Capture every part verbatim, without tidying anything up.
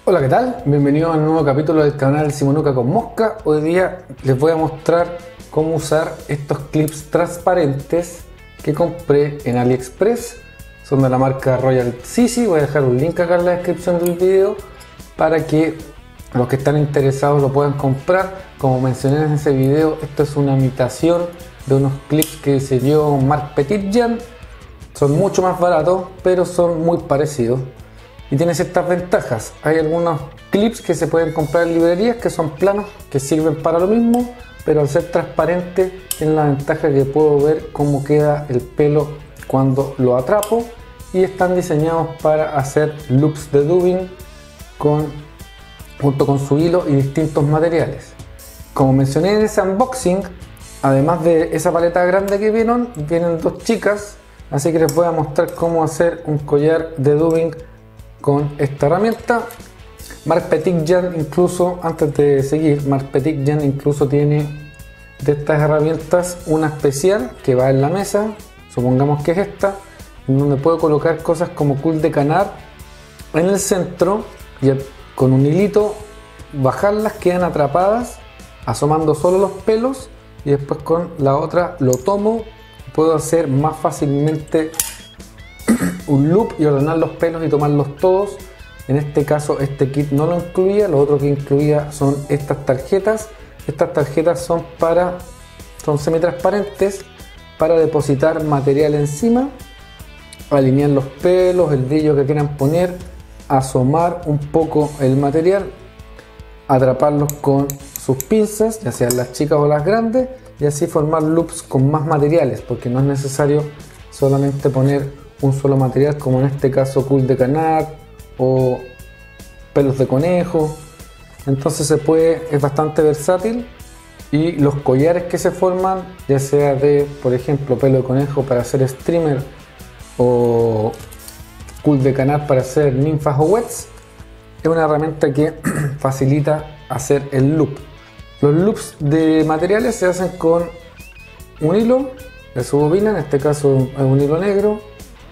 Hola, ¿qué tal? Bienvenidos al nuevo capítulo del canal Simonuca con Mosca. Hoy día les voy a mostrar cómo usar estos clips transparentes que compré en AliExpress. Son de la marca Royal Sisi. Voy a dejar un link acá en la descripción del video para que los que están interesados lo puedan comprar. Como mencioné en ese video, esto es una imitación de unos clips que diseñó Mark Petitjean. Son mucho más baratos, pero son muy parecidos. Y tiene ciertas ventajas. Hay algunos clips que se pueden comprar en librerías que son planos, que sirven para lo mismo, pero al ser transparente tiene la ventaja que puedo ver cómo queda el pelo cuando lo atrapo, y están diseñados para hacer loops de dubbing con, junto con su hilo y distintos materiales. Como mencioné en ese unboxing, además de esa paleta grande que vieron, vienen dos chicas, así que les voy a mostrar cómo hacer un collar de dubbing con esta herramienta. Mark Petitjean, incluso antes de seguir, Mark Petitjean incluso tiene de estas herramientas una especial que va en la mesa, supongamos que es esta, en donde puedo colocar cosas como cul de canar en el centro y con un hilito bajarlas, quedan atrapadas asomando solo los pelos, y después con la otra lo tomo, puedo hacer más fácilmente un loop y ordenar los pelos y tomarlos todos. En este caso este kit no lo incluía. Lo otro que incluía son estas tarjetas. Estas tarjetas son para son semitransparentes para depositar material encima, alinear los pelos, el brillo que quieran poner, asomar un poco el material, atraparlos con sus pinzas, ya sean las chicas o las grandes, y así formar loops con más materiales, porque no es necesario solamente poner un solo material, como en este caso cul de canar o pelos de conejo. Entonces se puede, es bastante versátil, y los collares que se forman, ya sea de, por ejemplo, pelo de conejo para hacer streamer o cul de canar para hacer ninfas o wets, es una herramienta que facilita hacer el loop. Los loops de materiales se hacen con un hilo de su bobina, en este caso es un hilo negro,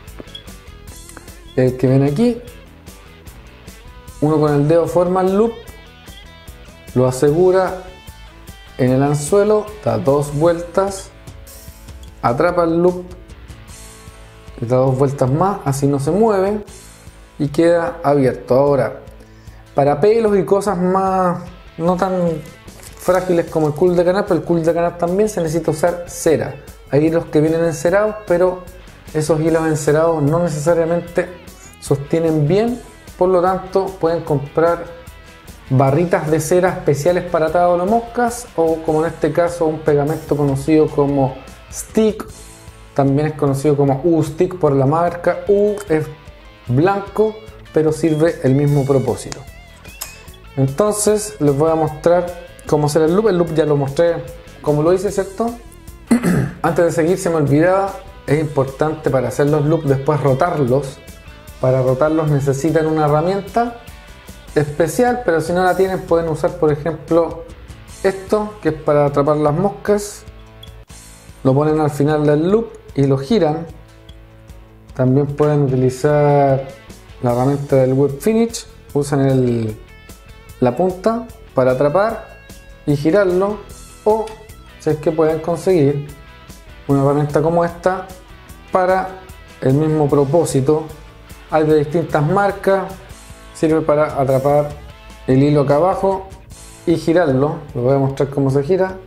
el que ven aquí. Uno con el dedo forma el loop, lo asegura en el anzuelo, da dos vueltas, atrapa el loop, da dos vueltas más, así no se mueve y queda abierto. Ahora, para pelos y cosas más no tan frágiles como el cul de canar, pero el cul de canar también se necesita usar cera. Hay hilos que vienen encerados, pero esos hilos encerados no necesariamente sostienen bien, por lo tanto pueden comprar barritas de cera especiales para atado de moscas, o como en este caso un pegamento conocido como stick, también es conocido como U-Stick por la marca. U es blanco, pero sirve el mismo propósito. Entonces les voy a mostrar cómo hacer el loop. El loop ya lo mostré como lo hice, ¿cierto? Antes de seguir, se me olvidaba, es importante para hacer los loops después rotarlos. Para rotarlos necesitan una herramienta especial, pero si no la tienen pueden usar, por ejemplo, esto, que es para atrapar las moscas. Lo ponen al final del loop y lo giran. También pueden utilizar la herramienta del Web Finish, usan el, la punta para atrapar y girarlo, o si es que pueden conseguir una herramienta como esta para el mismo propósito. Hay de distintas marcas, sirve para atrapar el hilo acá abajo y girarlo. Les voy a mostrar cómo se gira,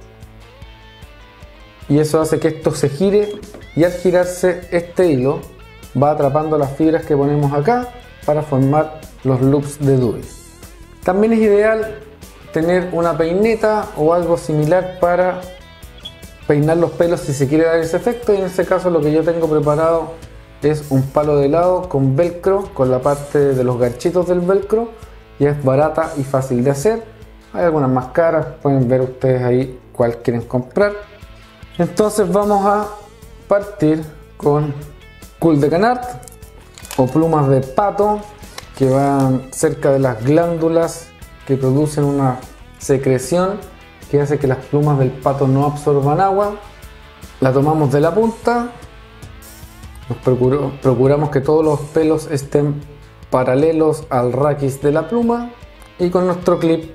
y eso hace que esto se gire, y al girarse este hilo va atrapando las fibras que ponemos acá para formar los loops de dubbing. También es ideal tener una peineta o algo similar para peinar los pelos si se quiere dar ese efecto, y en este caso lo que yo tengo preparado es un palo de helado con velcro, con la parte de los ganchitos del velcro, y es barata y fácil de hacer. Hay algunas más caras, pueden ver ustedes ahí cuál quieren comprar. Entonces vamos a partir con cul de canard o plumas de pato, que van cerca de las glándulas que producen una secreción que hace que las plumas del pato no absorban agua. La tomamos de la punta, nos procuró, procuramos que todos los pelos estén paralelos al raquis de la pluma, y con nuestro clip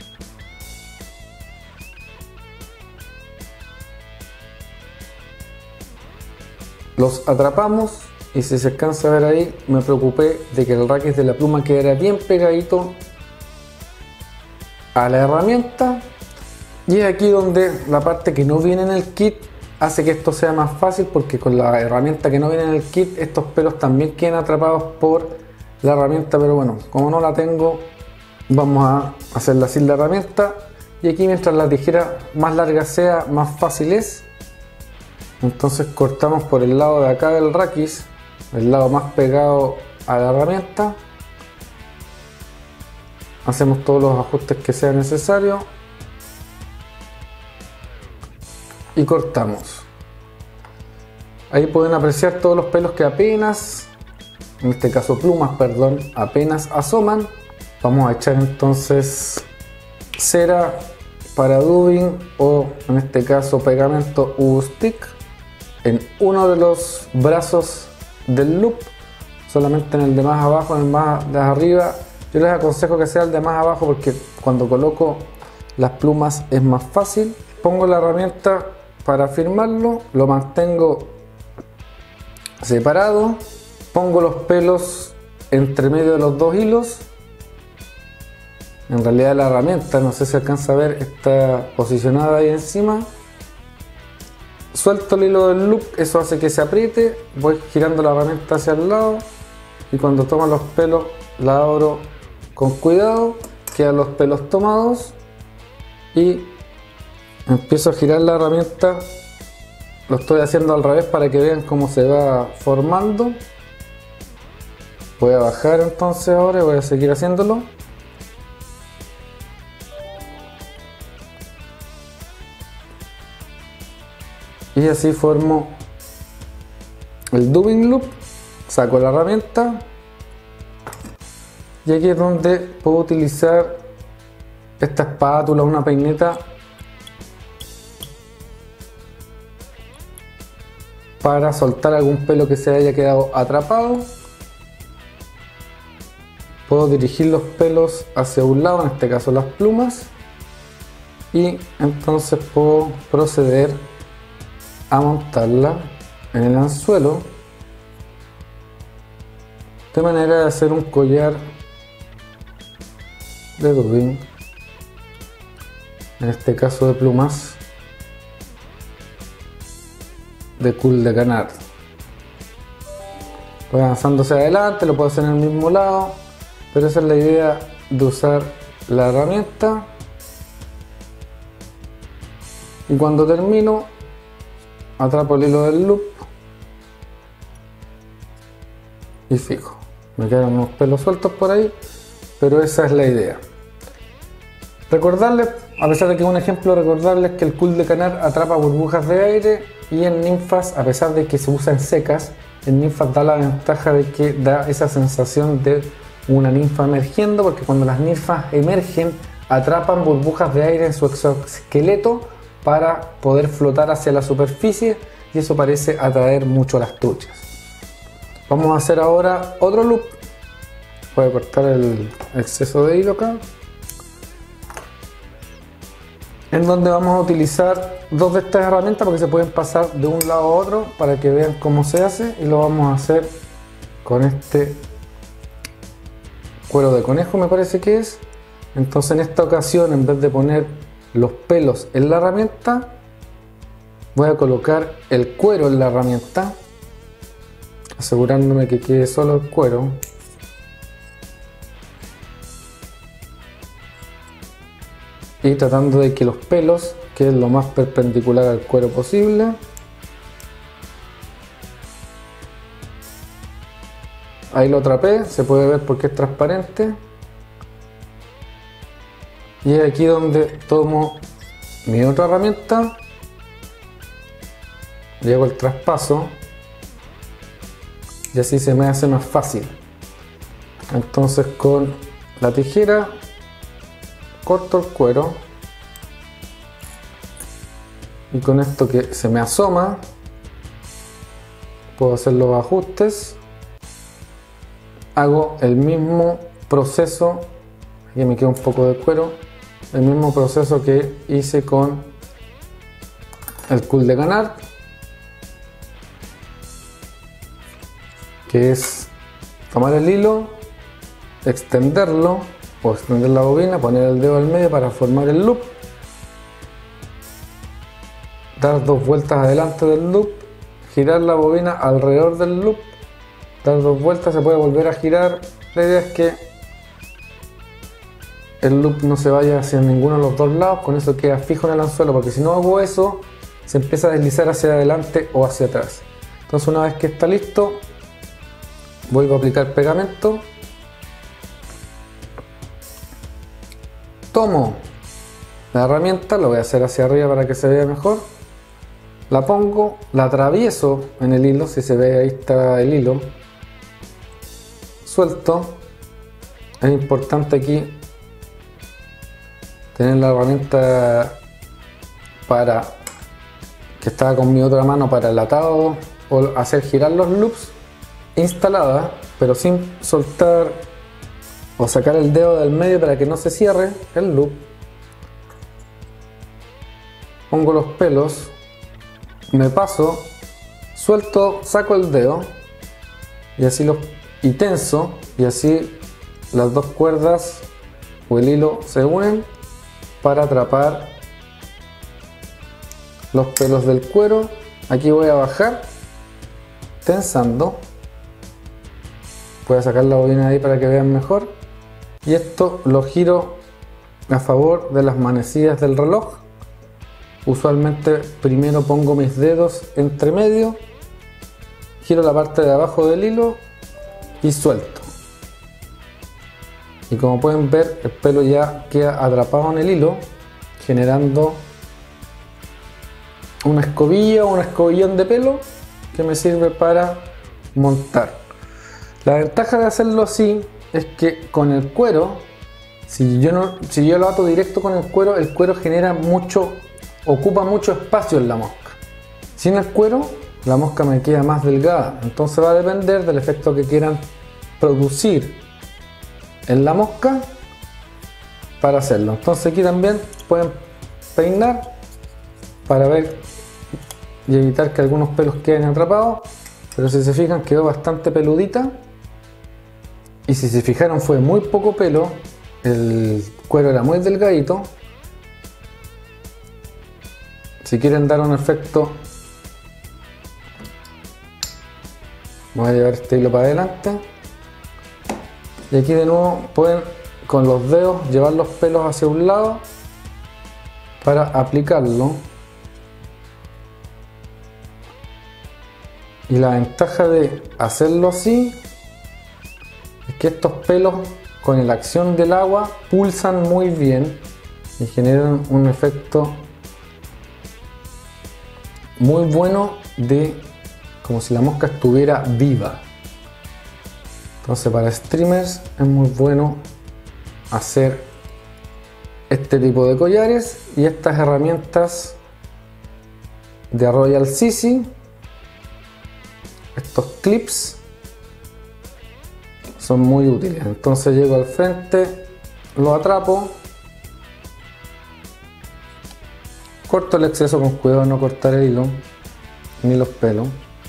los atrapamos. Y si se alcanza a ver ahí, me preocupé de que el raquis de la pluma quedara bien pegadito a la herramienta. Y es aquí donde la parte que no viene en el kit hace que esto sea más fácil, porque con la herramienta que no viene en el kit estos pelos también quedan atrapados por la herramienta, pero bueno, como no la tengo, vamos a hacerla sin la herramienta. Y aquí, mientras la tijera más larga sea, más fácil es. Entonces cortamos por el lado de acá del raquis, el lado más pegado a la herramienta, hacemos todos los ajustes que sea necesario y cortamos. Ahí pueden apreciar todos los pelos que apenas, en este caso plumas, perdón, apenas asoman. Vamos a echar entonces cera para dubbing, o en este caso pegamento U V Stick, en uno de los brazos del loop, solamente en el de más abajo, en el más de arriba. Yo les aconsejo que sea el de más abajo, porque cuando coloco las plumas es más fácil. Pongo la herramienta para firmarlo, lo mantengo separado, pongo los pelos entre medio de los dos hilos. En realidad la herramienta, no sé si alcanza a ver, está posicionada ahí encima. Suelto el hilo del loop, eso hace que se apriete, voy girando la herramienta hacia el lado y cuando tomo los pelos la abro con cuidado, quedan los pelos tomados y empiezo a girar la herramienta. Lo estoy haciendo al revés para que vean cómo se va formando. Voy a bajar entonces ahora y voy a seguir haciéndolo. Y así formo el dubbing loop, saco la herramienta y aquí es donde puedo utilizar esta espátula, una peineta, para soltar algún pelo que se haya quedado atrapado. Puedo dirigir los pelos hacia un lado, en este caso las plumas, y entonces puedo proceder a montarla en el anzuelo de manera de hacer un collar de dubbing, en este caso de plumas de Cul de Canard. Voy avanzando hacia adelante, lo puedo hacer en el mismo lado, pero esa es la idea de usar la herramienta. Y cuando termino, atrapo el hilo del loop y fijo. Me quedan unos pelos sueltos por ahí, pero esa es la idea. Recordarles, a pesar de que es un ejemplo, recordarles que el Cul de Canard atrapa burbujas de aire, y en ninfas, a pesar de que se usa en secas, en ninfas da la ventaja de que da esa sensación de una ninfa emergiendo, porque cuando las ninfas emergen atrapan burbujas de aire en su exoesqueleto para poder flotar hacia la superficie, y eso parece atraer mucho a las truchas. Vamos a hacer ahora otro loop. Voy a cortar el exceso de hilo acá, en donde vamos a utilizar dos de estas herramientas porque se pueden pasar de un lado a otro, para que vean cómo se hace. Y lo vamos a hacer con este cuero de conejo, me parece que es. Entonces en esta ocasión, en vez de poner los pelos en la herramienta, voy a colocar el cuero en la herramienta, asegurándome que quede solo el cuero. Y tratando de que los pelos queden lo más perpendicular al cuero posible. Ahí lo atrapé, se puede ver porque es transparente. Y es aquí donde tomo mi otra herramienta y hago el traspaso, y así se me hace más fácil. Entonces con la tijera corto el cuero, y con esto que se me asoma puedo hacer los ajustes. Hago el mismo proceso Aquí me queda un poco de cuero. El mismo proceso que hice con el cool de ganar, que es tomar el hilo, extenderlo o extender la bobina, poner el dedo al medio para formar el loop, dar dos vueltas adelante del loop, girar la bobina alrededor del loop, dar dos vueltas, se puede volver a girar. La idea es que el loop no se vaya hacia ninguno de los dos lados, con eso queda fijo en el anzuelo, porque si no hago eso se empieza a deslizar hacia adelante o hacia atrás. Entonces, una vez que está listo, vuelvo a aplicar pegamento, tomo la herramienta, lo voy a hacer hacia arriba para que se vea mejor, la pongo, la atravieso en el hilo, si se ve ahí está el hilo, suelto. Es importante aquí tener la herramienta para que estaba con mi otra mano para el atado o hacer girar los loops instalada, pero sin soltar o sacar el dedo del medio para que no se cierre el loop. Pongo los pelos, me paso, suelto, saco el dedo y así los y tenso, y así las dos cuerdas o el hilo se unen para atrapar los pelos del cuero. Aquí voy a bajar tensando, voy a sacar la bobina de ahí para que vean mejor, y esto lo giro a favor de las manecillas del reloj. Usualmente primero pongo mis dedos entre medio, giro la parte de abajo del hilo y suelto, y como pueden ver el pelo ya queda atrapado en el hilo, generando una escobilla o un escobillón de pelo que me sirve para montar. La ventaja de hacerlo así es que con el cuero, si yo, no, si yo lo ato directo con el cuero, el cuero genera mucho, ocupa mucho espacio en la mosca. Sin el cuero, la mosca me queda más delgada, entonces va a depender del efecto que quieran producir en la mosca para hacerlo. Entonces aquí también pueden peinar para ver y evitar que algunos pelos queden atrapados, pero si se fijan quedó bastante peludita, y si se fijaron fue muy poco pelo, el cuero era muy delgadito. Si quieren dar un efecto, voy a llevar este hilo para adelante, y aquí de nuevo pueden con los dedos llevar los pelos hacia un lado para aplicarlo. Y la ventaja de hacerlo así es que estos pelos con la acción del agua pulsan muy bien y generan un efecto muy bueno, de como si la mosca estuviera viva. Entonces para streamers es muy bueno hacer este tipo de collares, y estas herramientas de Royal Sisi, estos clips son muy útiles. Entonces llego al frente, lo atrapo, corto el exceso con cuidado de no cortar el hilo ni los pelos,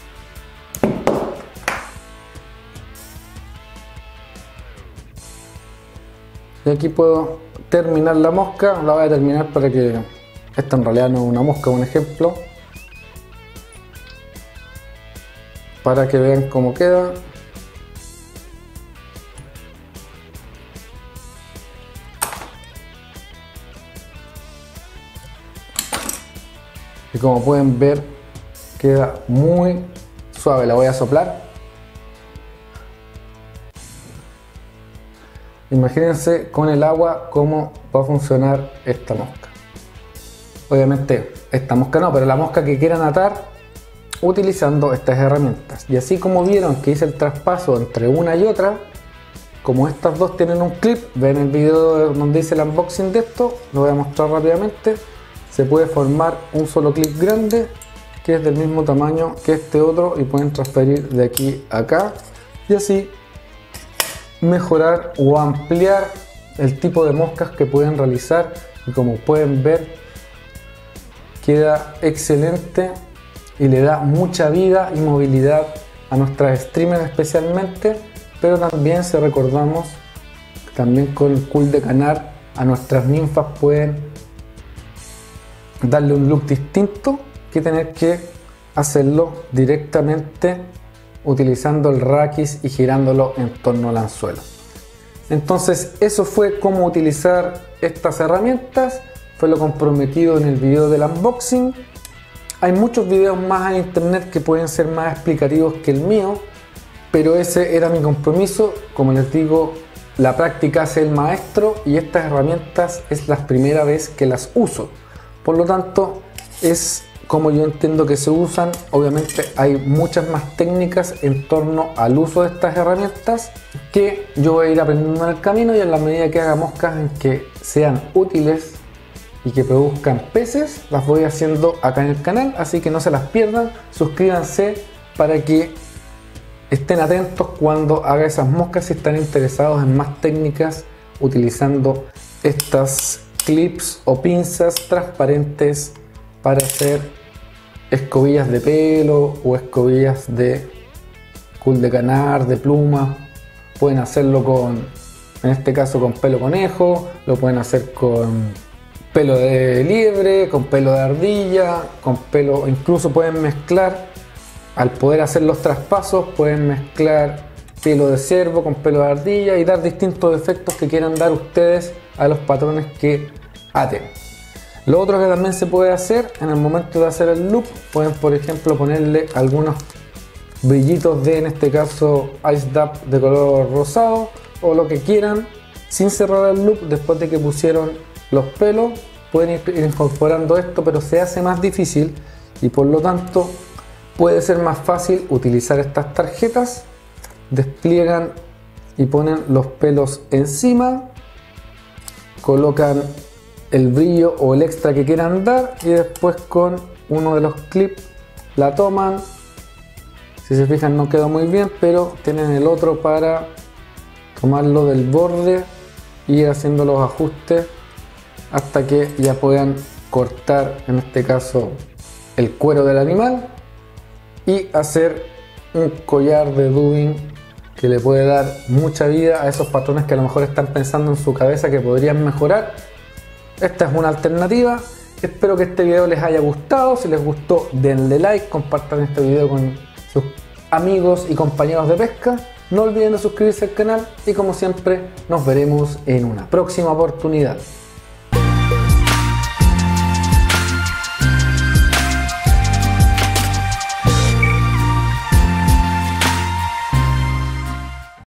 y aquí puedo terminar la mosca. La voy a terminar para que esta en realidad no es una mosca, un ejemplo, para que vean cómo queda. Y como pueden ver queda muy suave. La voy a soplar. Imagínense con el agua cómo va a funcionar esta mosca. Obviamente esta mosca no, pero la mosca que quieran atar utilizando estas herramientas. Y así como vieron que hice el traspaso entre una y otra, como estas dos tienen un clip, ven el video donde hice el unboxing de esto, lo voy a mostrar rápidamente. Se puede formar un solo clip grande que es del mismo tamaño que este otro, y pueden transferir de aquí a acá y así mejorar o ampliar el tipo de moscas que pueden realizar, y como pueden ver queda excelente y le da mucha vida y movilidad a nuestras streamers especialmente, pero también si recordamos también con el Cool de Canar a nuestras ninfas pueden darle un look distinto que tener que hacerlo directamente utilizando el raquis y girándolo en torno al anzuelo. Entonces eso fue cómo utilizar estas herramientas, fue lo comprometido en el video del unboxing. Hay muchos videos más en internet que pueden ser más explicativos que el mío, pero ese era mi compromiso. Como les digo, la práctica hace el maestro y estas herramientas es la primera vez que las uso. Por lo tanto, es como yo entiendo que se usan. Obviamente hay muchas más técnicas en torno al uso de estas herramientas que yo voy a ir aprendiendo en el camino, y en la medida que haga moscas en que sean útiles y que produzcan peces, las voy haciendo acá en el canal, así que no se las pierdan. Suscríbanse para que estén atentos cuando haga esas moscas si están interesados en más técnicas utilizando estas clips o pinzas transparentes para hacer escobillas de pelo o escobillas de Cool de Canar, de pluma. Pueden hacerlo con, en este caso con pelo conejo, lo pueden hacer con pelo de liebre, con pelo de ardilla, con pelo, incluso pueden mezclar, al poder hacer los traspasos, pueden mezclar pelo de ciervo con pelo de ardilla y dar distintos efectos que quieran dar ustedes a los patrones que aten. Lo otro que también se puede hacer en el momento de hacer el loop, pueden por ejemplo ponerle algunos brillitos de, en este caso, Ice Dab de color rosado o lo que quieran, sin cerrar el loop. Después de que pusieron los pelos pueden ir incorporando esto, pero se hace más difícil y por lo tanto puede ser más fácil utilizar estas tarjetas. Despliegan y ponen los pelos encima, colocan el brillo o el extra que quieran dar y después con uno de los clips la toman. Si se fijan no quedó muy bien, pero tienen el otro para tomarlo del borde y ir haciendo los ajustes hasta que ya puedan cortar, en este caso, el cuero del animal y hacer un collar de dubbing que le puede dar mucha vida a esos patrones que a lo mejor están pensando en su cabeza que podrían mejorar. Esta es una alternativa. Espero que este video les haya gustado. Si les gustó, denle like, compartan este video con sus amigos y compañeros de pesca. No olviden de suscribirse al canal y como siempre nos veremos en una próxima oportunidad.